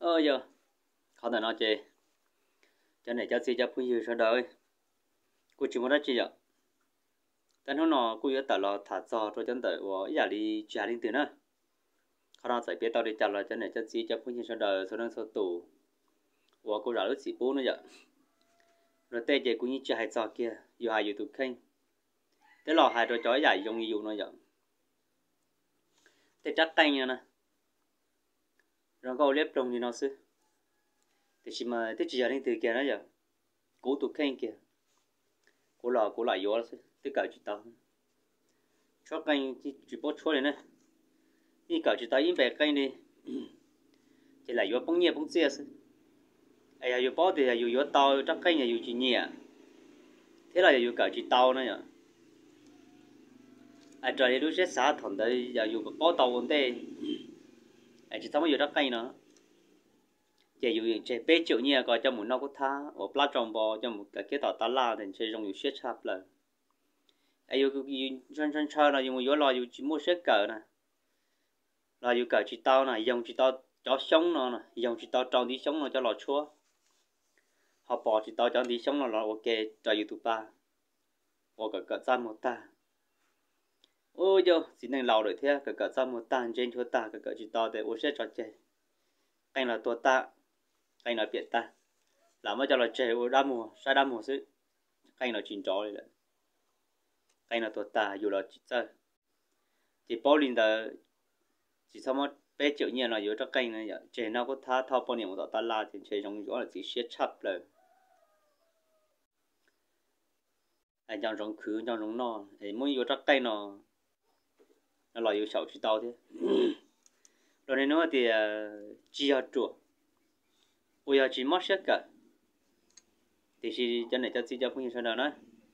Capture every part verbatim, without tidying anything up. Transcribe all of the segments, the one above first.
ơ giờ khó thể nói chê cho này cho xí cho phụ yêu sao đời cô chỉ muốn nói chi vậy tên hôm nọ cô yếu tao là thả giò rồi chân tới của nhà đi trả linh tiền nữaเขาเราใส่เปียตอดีจัดเลยจะไหนจะซีจะพูดยังเดินส่วนนั้นส่วนตู่ว่ากูรักสิปูnữa vậy rồi tê chị cũng như chơi hai trò kiaอยู่haiอยู่ตุกkhinh thế lò hai trò chói dài dùng nhiều nữa vậy thế chắc tay nha nè rồi câu lép trồng như nó xứ thế chỉ mà thế chỉ giờ đến từ kia nữa vậy cúตุกkhinh kia cú lò cú lại vô xứ tất cả chỉ tao cho canh chỉ chỉ bớt chua này nè đi cả chỉ tao im bẹ canh đi chỉ là vô bông nhẹ bông chia xứ ai à vô bó thì là vô vô tao chắc canh là vô chỉ nhẹ thế là vô cả chỉ tao nữa nhở ai trời lúc sẽ xả thằng đấy giờ vô bó tao vấn đề ai chỉ tao mới vô chắc canh nữa chỉ vô chỉ bé chịu nhẹ coi cho một nó có tha ở plát trồng bò cho một cái cái tàu ta la thì chơi trong vô xét chắp là ai vô chân chân chơi là vô vô lo vô chỉ mua xét cờ nè là vô cờ chỉ tao này dùng chỉ tao cho sống nó nè dùng chỉ tao trồng đi sống nó cho lò chúa họ bỏ chỉ tao cho đi sống nó là ok cho YouTube ba hoặc cả cả trăm một ta ôi giờ chỉ nên lâu rồi thế cả cả trăm một ta trên chúa ta cả cả chỉ tao để ô sẽ cho chơi anh là tua ta anh là biệt ta làm mới cho là chơi ô đam mùa sai đam mùa xứ anh là chuyện trò đấy anh là tua ta dù là chỉ chơi chỉ bao linh là chỉ sao mà bé chịu nhiên là giữa các kênh này vậy chơi nào có tha thao bao nhiêu một ta la thì chơi trong chỗ là chỉ siết chặt rồi anh trong trong khứ trong trong no thì muốn vô các kênh nó nó là vô sầu chỉ tao thế rồi nên nó thì chỉ ở chùa bây giờ chỉ mất sức cả thì chỉ cho này cho chỉ cho cũng như sao đó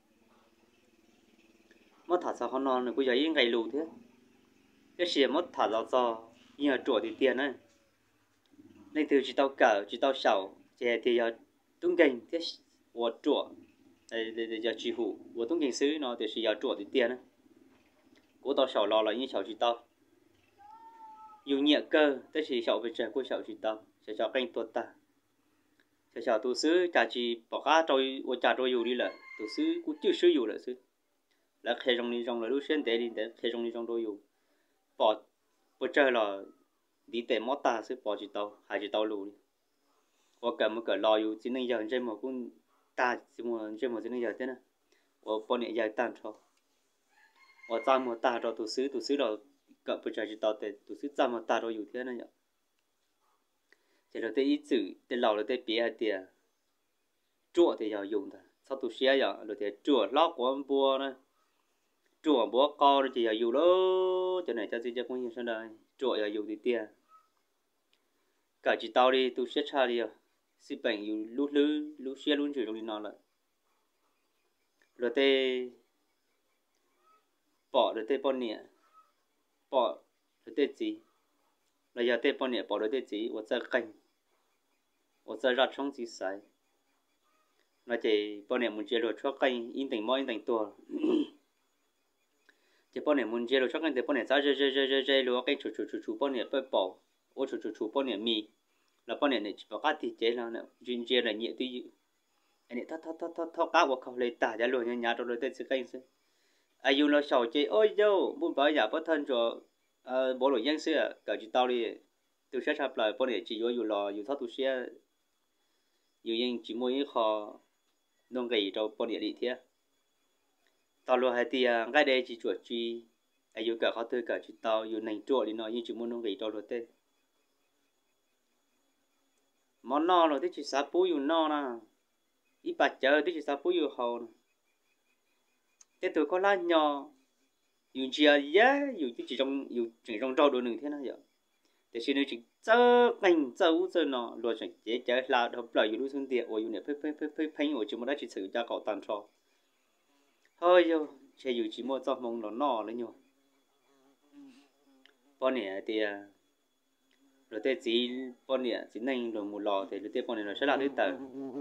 mất thả sao không non rồi bây giờ những ngày lù thế cái gì mất thả ra cho như là chùa thì tiền này nên từ chỉ tao cờ chỉ tao sầu chỉ thì giờ tung kinh thế của chùa để để giờ chỉ hủ của tung kinh sứ nó thì chỉ giờ chùa thì tiền này của tao sầu lo là như sầu chỉ tao dùng nhẹ cơ thế chỉ sầu về trời của sầu chỉ tao sẽ cho kênh tuột ta sẽ sầu tu sứ trả chỉ bỏ cá trôi của trả trôi dù đi là tu sứ cũng chưa sứ dù là sứ là khi trong đi trong là lúc xuyên tế đi để khi trong đi trong đôi dù bỏ bỏ chơi là đi tệ mót ta sẽ bỏ chỉ tàu hai chỉ tàu lù đi hoặc cả một cái lò dù chỉ nên giờ trên một cũng ta chỉ một trên một chỉ nên giờ thế này hoặc bỏ nhẹ giờ tan cho hoặc ra một ta cho tụ sứ tụ sứ rồi cỡ bỏ chơi chỉ tàu tệ tụ sứ ra một ta rồi dù thế này nhở chỉ là tệ ít chữ tệ lò là tệ bía hay tệ chua thì giờ dùng thôi sau tụ xé giờ rồi tệ chua lót của anh bua này chùa bố co thì giờ dù đó cho này cho chị cho cũng như sao đây chùa giờ dù thì tiền cả chị tao đi tôi xét cha đi à xí bệnh dù lút lứ lút xe luôn chửi trong đi nó lại rồi tê bỏ rồi tê bỏ nhẹ bỏ rồi tê gì rồi giờ tê bỏ nhẹ bỏ rồi tê gì và giờ canh và giờ ra trong gì sai nó chỉ bỏ nhẹ muốn chơi rồi cho canh in tình môi in tình tua chỉ bao nhiêu muốn chơi rồi chắc anh thì bao nhiêu giá chơi chơi chơi chơi chơi rồi cái chủ chủ chủ chủ bao nhiêu phải bỏ ô chủ chủ chủ bao nhiêu mì là bao nhiêu này chỉ bảo cái thì chơi là nè chuyên chơi là nhẹ tí anh ấy thắt thắt thắt thắt thắt cá vào khâu lấy tả ra rồi nhà nhà rồi tên sự canh xí ai dùng nó sầu chơi ôi dâu muốn bảo giả bất thân cho bộ đội dân xưa cả chỉ tao đi tôi sẽ sắp lại bao nhiêu chỉ vô dùng lò dùng thắt tôi sẽ dùng những chỉ mua những kho nông gầy cho bao nhiêu đi thế tao luôn hay thì ngay đây chỉ chuột chi ai yêu cả khó tư cả chỉ tao yêu nành chuột đi nói như chỉ muốn nông gầy tao rồi tên món no rồi thì chỉ sáu búi yêu no na ít bát chờ thì chỉ sáu búi yêu hầu thế tôi có lá nhỏ yêu chia giá yêu chỉ trong yêu chỉ trong rau đồ nương thế nào vậy để xin chỉ chớ cảnh chớ chớ nó rồi chỉ chế chế là đâu phải yêu lúc xuân tiệt ôi yêu này phê phê phê phê phê ôi chỉ muốn đã chỉ sử cho cậu tàn trò thôi yo chơi dù chỉ mua cho mông nó nọ đấy nhô bọn này thì rồi thế chỉ bọn này chỉ nên rồi một lò thì rồi thế bọn này nó sẽ là thứ tự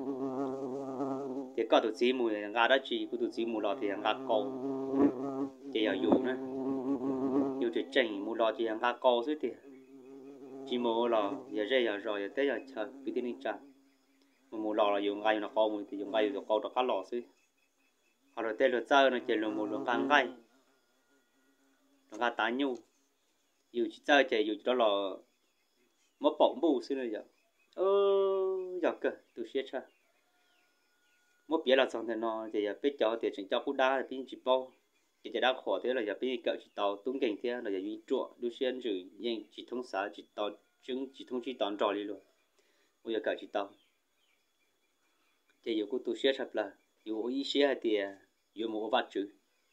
thì có tụi chỉ mùi gà đó chỉ của tụi chỉ một lò thì gà câu chỉ ở dù nữa dù chỉ chỉnh một lò thì gà câu chứ thì chỉ mua là giờ dễ giờ rồi giờ tới giờ chờ cái tin đi trả mà mua lò là dùng ngay nó khó mua thì dùng ngay rồi câu được cá lò xí họ rồi tới rồi chơi nó chỉ là một lượng càng ngay nó cá tái nhu dù chỉ chơi chỉ dù đó là mất bỏng bù xí nữa giờ ơ giờ cơ tôi sẽ cha mất biết là xong thì nó thì giờ biết cho thì chính cho cú đá thì chỉ bao chỉ chỉ đã khó thế là giờ biết cỡ chỉ tàu tung cảnh thế là giờ duy trụ đối xuyên rồi nhưng chỉ thông xã chỉ tàu chứng chỉ thông chỉ tàu trò đi luôn bây giờ cỡ chỉ tàu thì giờ cô tôi sẽ thật là dù ý sẽ thì dù một vài chữ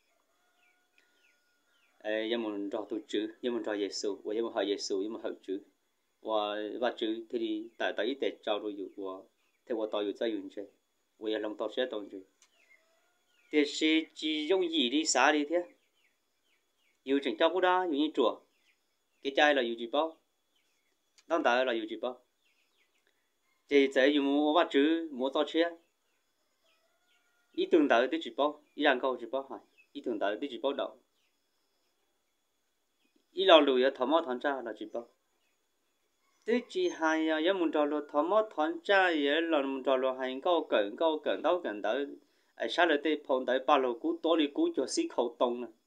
ấy giờ mình trò tôi chữ giờ mình trò Giêsu và giờ mình hỏi Giêsu giờ mình hỏi chữ và vài chữ thì đi tại tại ít để trao rồi dù và thế và tàu dù cho dù chơi bây giờ lòng tàu sẽ tàu chơi thì sẽ chỉ dùng gì đi xả đi thế dù chẳng cho cô đó dù như chùa cái chai là dù chỉ bao đang tại là dù chỉ bao chỉ sẽ dù mua vài chữ mua tàu xe ý tưởng tới tới chỉ bao ý rằng câu chỉ bao hả ý tưởng tới tới chỉ bao đầu ý lo lùi ở thầm mót thằng cha là chỉ bao tới chỉ hai giờ muốn trò lo thầm mót thằng cha giờ là muốn trò lo hai câu cẩn câu cẩn đâu cẩn tới ai sao lại tới phong tới ba lô cú tối đi cú cho xí khẩu tông nè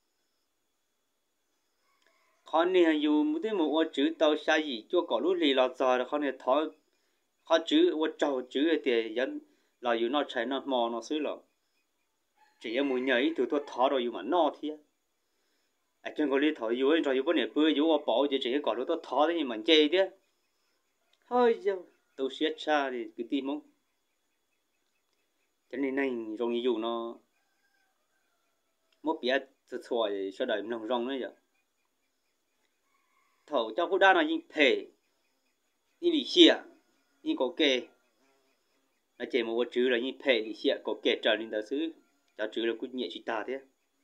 con này dù muốn tới một chữ tàu xa gì cho có lúc lì lọt rồi con này thọ họ chữ ô trâu chữ thì dân là dù nó chạy nó mò nó xứ lọ chỉ là muốn nhảy từ tôi thọ rồi dù mà no thế à chân có đi thọ dù rồi dù vấn đề bơi dù bỏ chỉ chỉ có lúc tôi thọ thì mình chơi thế thôi giờ tôi siết xa thì cứ tìm không cho nên này rồi dù nó mất biết từ thôi sau đấy nó rong nữa giờ thầu cho cô đa nó nhìn thể nhìn lý xia nhìn có kê là chỉ một chữ là nhìn thể lý xia có kê trở nên đó xứ cho chữ là cũng nhẹ chỉ ta thế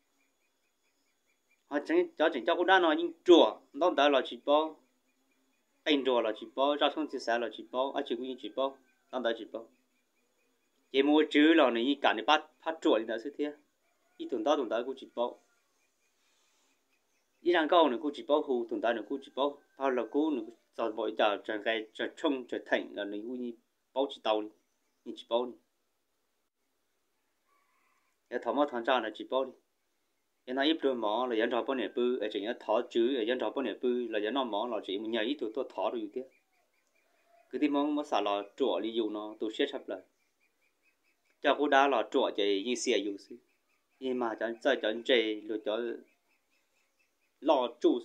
họ chẳng cho chẳng cho cô đa nó nhìn chùa nó đó là chỉ bao anh chùa là chỉ bao ra thông chỉ xã là chỉ bao à chỉ cũng chỉ bao nó đó chỉ bao chỉ một chữ là này nhìn cả này bắt bắt chùa thì đó xứ thế ít tuần đó tuần đó cũng chỉ bao ý rằng câu này cũng chỉ bao hù tuần đó này cũng chỉ bao bao là cũng này giờ vội giờ chẳng cái chờ trông chờ thành là này cũng như bao chỉ tàu đi chỉ bao đi giờ thọ mất thằng cha là chỉ bao đi giờ nó ít đôi mỏ là giờ thọ bao nhiêu bự ở trên thọ chữ ở giờ thọ bao nhiêu bự là giờ nó mỏ là chỉ một nhảy ít tụi tôi thọ được chứ cứ tìm mong mất xả là trộn đi dùng nó tôi xét sắp lại cho cô đá là trộn chỉ như xe dùng xí nhưng mà chẳng chơi chẳng chơi rồi cho lo chủ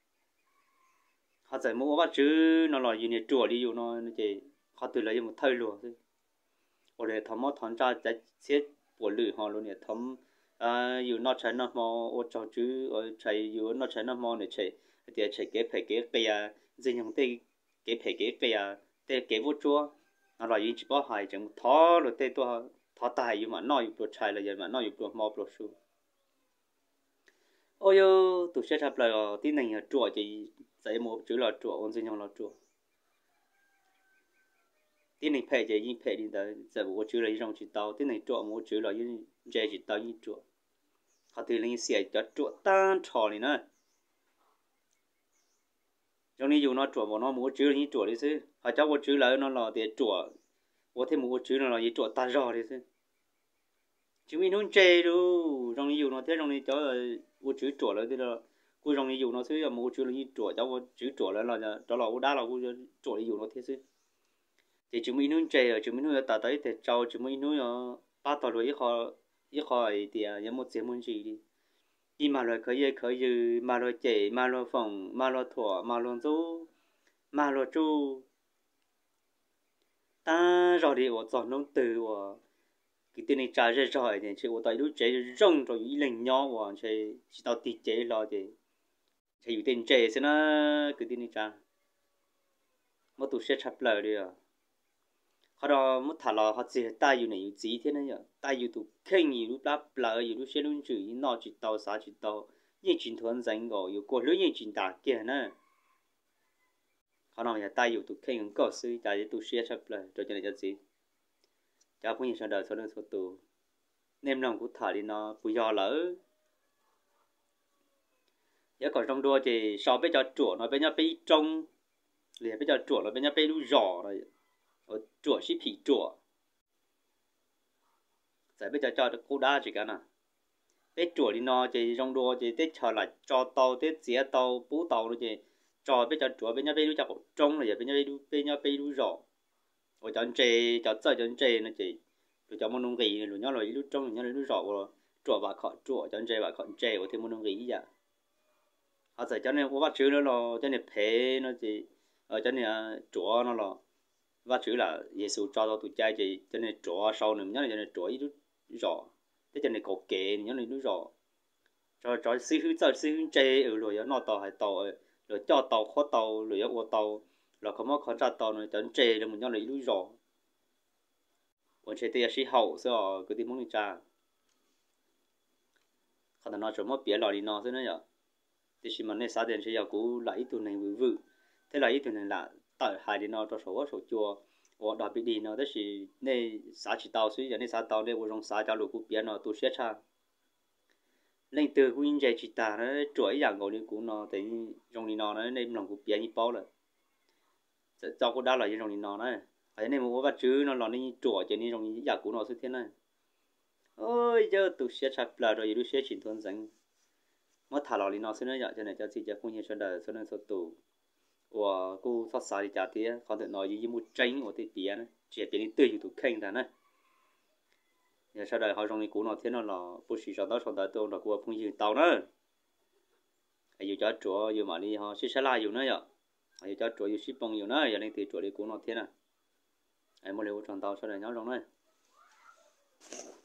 họ giải mua vài chữ nó là gì này chùa đi dùng nó chỉ họ từ lấy một thời luôn thôi ở đây thầm mót thằng cha sẽ xét bộ lử họ luôn này thầm à dù nó chạy nó mò ở trong chữ ở chạy dù nó chạy nó mò này chạy thì chạy cái phải cái bây giờ dân dùng tay cái phải cái bây giờ tay cái vô chua nó là gì chỉ bảo hai chẳng thọ rồi tay tôi thọ tài dù mà nói được chạy là giờ mà nói được mò được số ôi yo tôi sẽ thắp lại tin này là chùa chỉ dạy một chữ là chùa ôn dân dùng là chùa tin này phải chỉ phải đi đó giờ một chữ là dùng chỉ tao tin này chùa một chữ là dùng dạy chỉ tao như chùa họ từ linh xẻ cho chùa tan trò này nữa trong này dùng nó chùa mà nó một chữ là như chùa đấy chứ họ cho một chữ là nó là để chùa có thêm một chữ là như chùa ta rò đấy chứ chứ mình không chơi đâu trong này dùng nó thế trong này cho một chữ chùa là thế là cô trong này dùng nó chứ một chữ là như chùa cho một chữ chùa là là đó là đá là cô chùa này dùng nó thế chứ thì chúng mình nuôi chơi ở chúng mình nuôi ta tới thì trâu chúng mình nuôi ở ba tàu rồi họ họ thì những một chế môn gì đi đi mà rồi khởi dây khởi dư mà rồi chạy mà rồi phòng mà rồi thọ mà rồi chú mà rồi chú ta rồi đi ở chọn nông từ ở cái tên này trả ra rồi thì chỉ ở tại lúc chạy rong rồi ý lệnh nhỏ và chạy chỉ tao tịt chạy lo thì chạyอยู่tên chạy xem nó cái tên này trả mất tụ sẽ chập lời đi à họ đó mất thà là họ chỉ tayอยู่nàyอยู่gì thế này nhở tayอยู่tụ khenอยู่lúc đáp lờiอยู่lúc xe luôn chữ nó chỉ tao xả chỉ tao những chuyện thuần danh gọiอยู่qua lưới những chuyện đả kia nè họ nói là tayอยู่tụ khen có sự tại tụ xe chập lời rồi cho này cho gì cho cũng như sau đời sau đó sau tụ nem lòng của thà đi nó bùi giò lỡ giờ còn trong đua thì so với cho chuột nó với nhau bị trong liền bây giờ chuột là bây giờ bây lu giò rồi chuột xí phì chuột tại bây giờ cho được cô đa chỉ cả nè tết chuột đi nó chỉ trong đua chỉ tết chờ lại cho tàu tết dĩa tàu bú tàu rồi chỉ cho bây giờ chuột bây giờ bây lu cho trong rồi bây giờ bây lu bây giờ bây lu giò rồi chọn chè chọn chơi chọn chè nó chỉ rồi chọn món nông gì rồi nhớ rồi lu trong rồi nhớ lu giò rồi chuột và khỏi chuột chọn chè và khỏi chè rồi thêm món nông gì vậy họ sẽ cho nên có bắt chữ nữa là cho nên phê nó chỉ ở cho nên chúa nó là bắt chữ là Giêsu cho tao tụi trai chỉ cho nên chúa sau nữa nhớ là cho nên chúa ít rõ thế cho nên có kệ nhớ là ít rõ cho cho sư hữu cho sư hữu chơi ở rồi nó tàu hay tàu rồi cho tàu khó tàu rồi ô tàu là không có khó ra tàu nữa cho chơi rồi mình nhớ là ít rõ còn chơi thì sĩ hậu sao cái gì muốn đi cha còn nó chỉ mất bia lò đi nó thế nữa nhở thì chỉ mà nên sáng đến sẽ cú lại tụi này vừa vừa thế là tụi này là tại hai đi nó cho số số chùa hoặc đặc biệt đi nó đó là nên sáng chỉ tàu suy nên sáng tàu nên vô trong sáng cho lũ cú biển nó tụi sẽ cha lên từ cú in dạy chỉ ta nó chuỗi dạng ngồi đi cú nó thì trong đi nó nó nên lòng cú biển như bao rồi cho cú đá là trong đi nó này ở nên một cái chữ nó là nên chuỗi cho nên trong dạng cú nó xuất thế này ôi giờ tụi sẽ cha là rồi tụi sẽ chỉnh thuần danh mất thả lò đi nó xin nói vậy cho nên cho chị cho cũng như cho đời cho nên số tù và cô thoát xa đi trả tiền còn thể nói gì một tránh của tiền tiền chỉ tiền đi tươi tụ khen ta này giờ sau đây họ trong cái cú nó thế nó là bố sĩ sau đó sau đó tôi là cô không dừng tàu nữa hay dù cho chúa dù mà đi họ sẽ sẽ lại dù nữa vậy hay cho chúa dù ship bông dù nữa giờ nên thì chúa đi cú nó thế này em muốn lấy một tròn tàu sau đây nhớ trong này